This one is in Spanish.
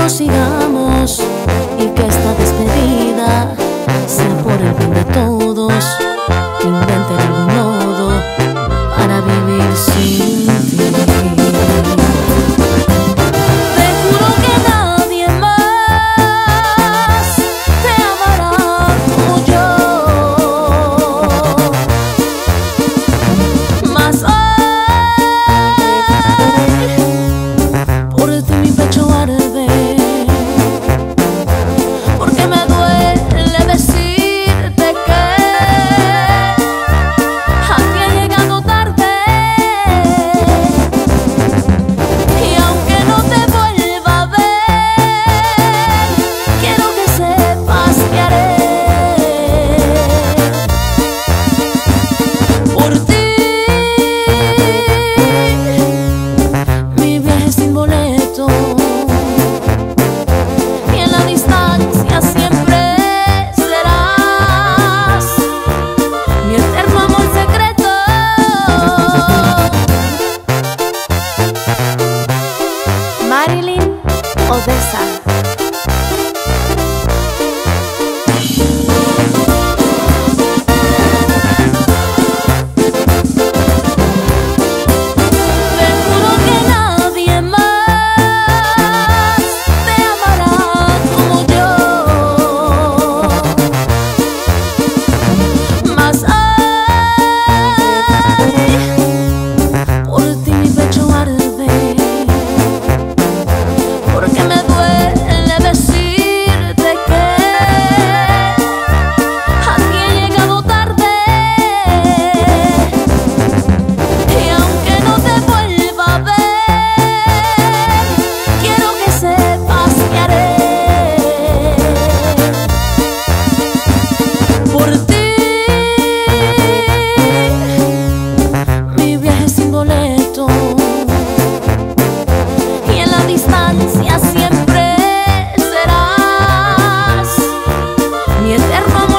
nos sigamos y que esta despedida sea por el bien de todos. Inventen algún modo para vivir sin ti. Te juro que nadie más te amará como yo. Mas por ti mi pecho arde, porque me duele decirte que a ti he llegado tarde. Y aunque no te vuelva a ver, quiero que sepas que haré por ti mi viaje sin boleto. Y en la distancia siempre serás mi eterno amor secreto. Marilyn Odessa. Te juro que nadie más te amará como yo. Mas por ti mi pecho arde, porque me duele decirte que a ti he llegado tarde. Y aunque no te vuelva a ver, quiero que sepas que haré por ti mi viaje sin boleto. Y en la distancia siempre serás mi eterno amor